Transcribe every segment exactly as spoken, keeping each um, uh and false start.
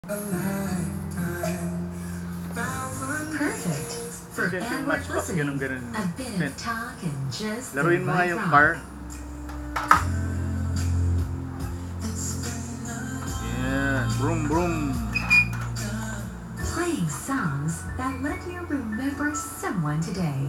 Perfect for Kasi yung airword matchbox, listening. ganun-ganun. A bit of talk and just the Laruin mo nga right yung rock. car. Yan. Vroom, vroom. Playing songs that let you remember someone today.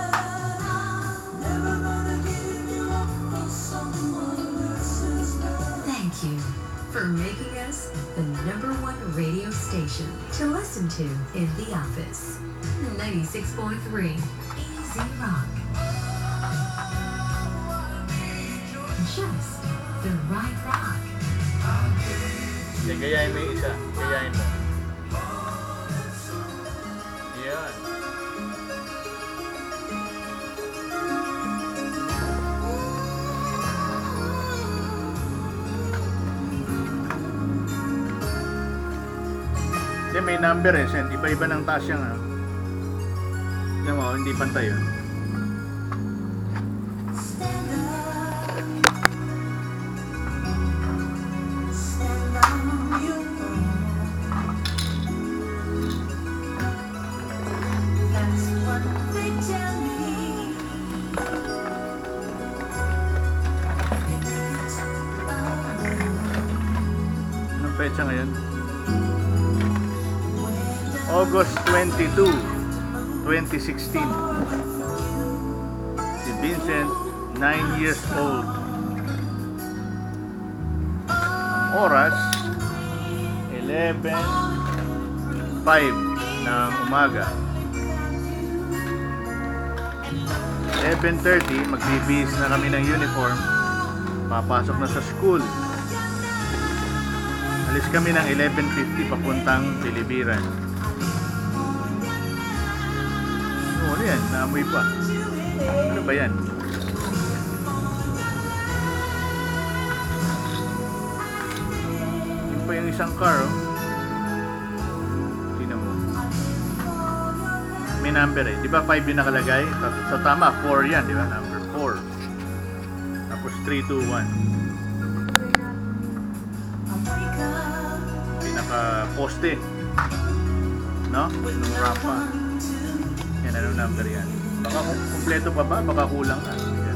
Thank you for making us the number one radio station to listen to in the office. ninety-six point three Easy Rock. Just the right rock. Yan, gayahin mo yung isa. Gayahin mo. Yan. Hindi, may number eh, Sen. Iba-iba ng taas yan, ha. Tignan mo, hindi pantay yun. Anong petsa ngayon? August twenty-second, twenty sixteen. Si Vincent, nine years old. Ang oras, eleven five ng umaga. eleven thirty, magbibihis na kami ng uniform. Papasok na sa school. Alis kami ng eleven fifty papuntang Bilibiran. Oh, ano yan? Naamoy pa. Ano ba yan? Yun pa yung isang car, oh. Tingnan mo. May number eh. Di ba five yung nakalagay? Sa tama, four yan. Di ba? Number four. Tapos three two one. Pinaka-poste. No? Nung rampa. Yan, ano number yan? Baka kumpleto pa ba? Baka kulang na. Yan.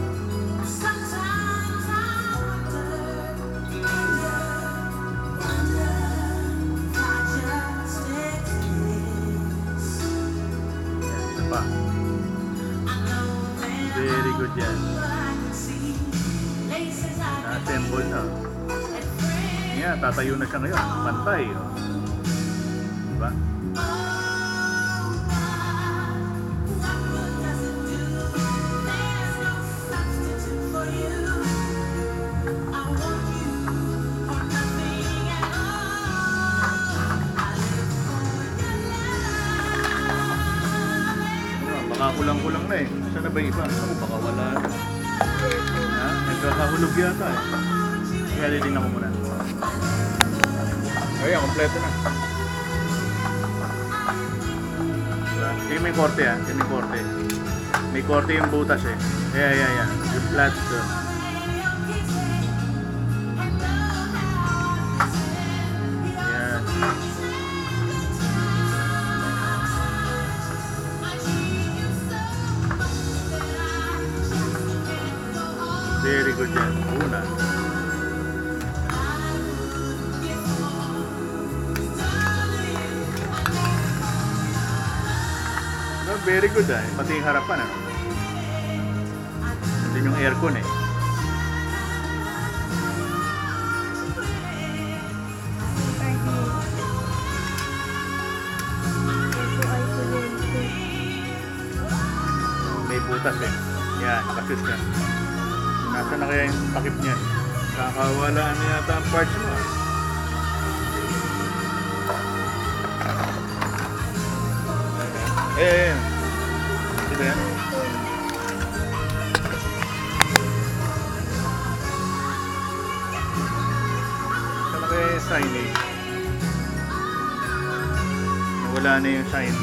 Yan, ito pa. Very good yan. Na-assemble na. Yan, tatayo na siya ngayon. Pantay. Oh. Diba? Baka kulang-kulang na eh. Saan na ba yung iba? Ako baka wala na. Ha? Nagkakahulog yata eh. Kaya din ako muna. Ayan, kompleto na. Diba? Kaya may korte ha. Kaya may korte. May korte yung butas eh. Kaya, kaya, kaya. Yung flats doon. Ayan. Very good yan. Una. No, very good ah. Pati yung harapan ano. Hindi yung aircon eh. May butas eh. Yan, nakasus na. Nasaan na kaya yung takip niyan? Kakawala na yata ang parts mo ah. Eh, eh, eh. Ito yan. Saan na kaya yung sign eh? Nawala na yung sign.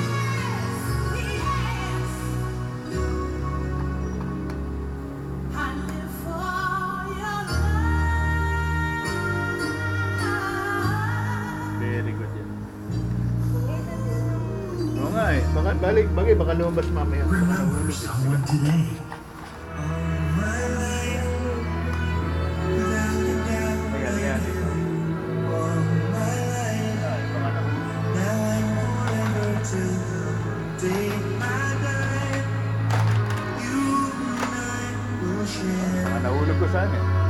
Very good yan. eh. Baka, balik, bagay, baka lumabas mamaya. Baka Remember nahulog eh. someone today. Ayan, ayan. Ito. Ay, baka nahulog. Baka nahulog ko saan eh.